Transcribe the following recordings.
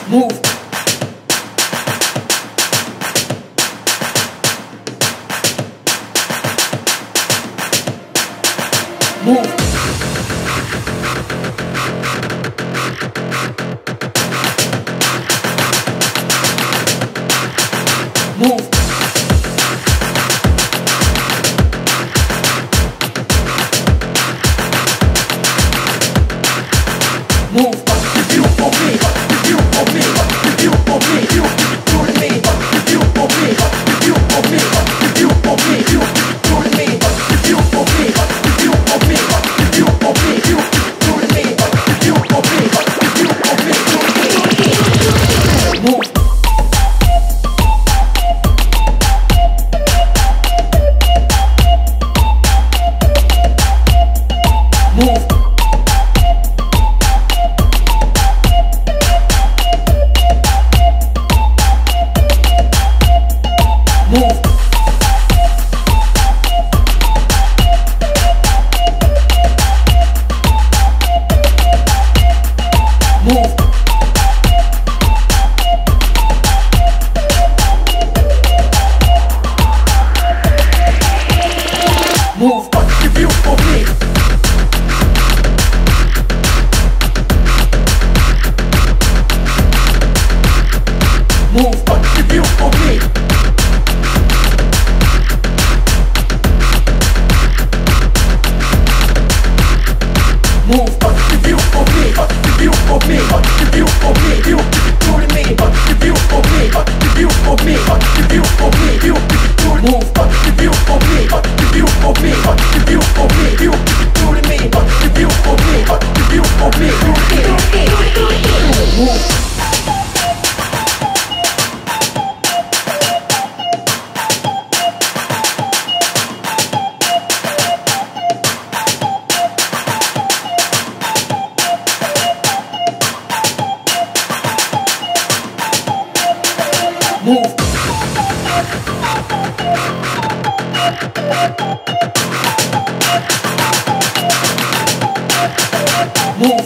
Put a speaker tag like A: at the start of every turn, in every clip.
A: Move. Move. Move. Move. Review for me. Review for me. Review for me. You do to me. Review for me. Review for me. Review for me. You do to me. Review for me. Review for me. Review for me. You do to me. Review for me. Review for me. Move. Move. Move. Move. Move. Review for me. Move. Review for me. Move, review for me, review for me, review for me, you do to me, review for me, review for me, review for me, you do to move, review for me, review for me, review for me, you do to me, review for me, review for me, move. Move. Move.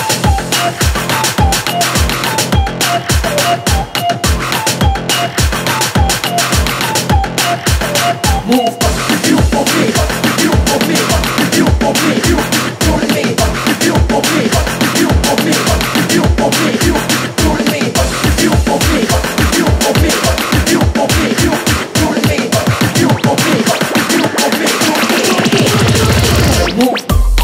A: Move. Review for me. Review for me. Review for me. You do to me. Review for me. Review for me. Review for me. You do to me. Review for me. Review for me. Review for me. You do to me. Review for me. Review for me. Move.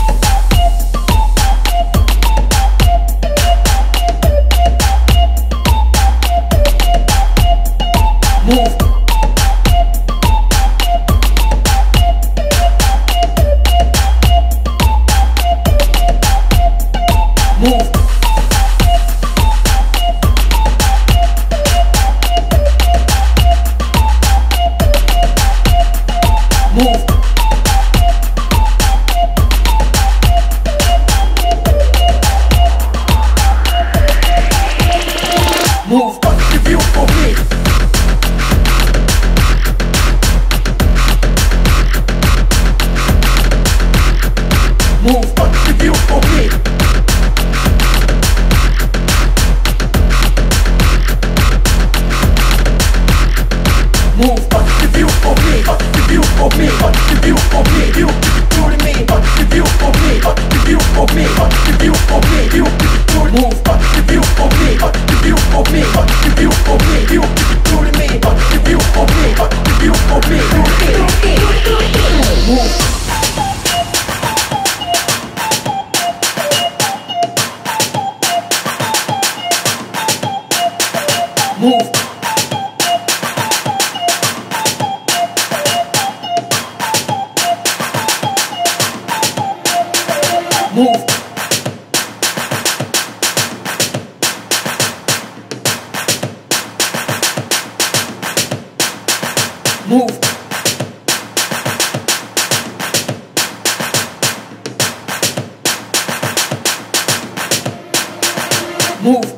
A: Move. Move. Move. Move. Review for me. Move. Review for me. Move. Review for me. Review for me. Review for me. You do to me. Review for me. Review for me. Review for me. You do to move. Review for me. Review for me. Review for me. You do to me. Review for me. Review for me. Move. Move. Move. Move. Move.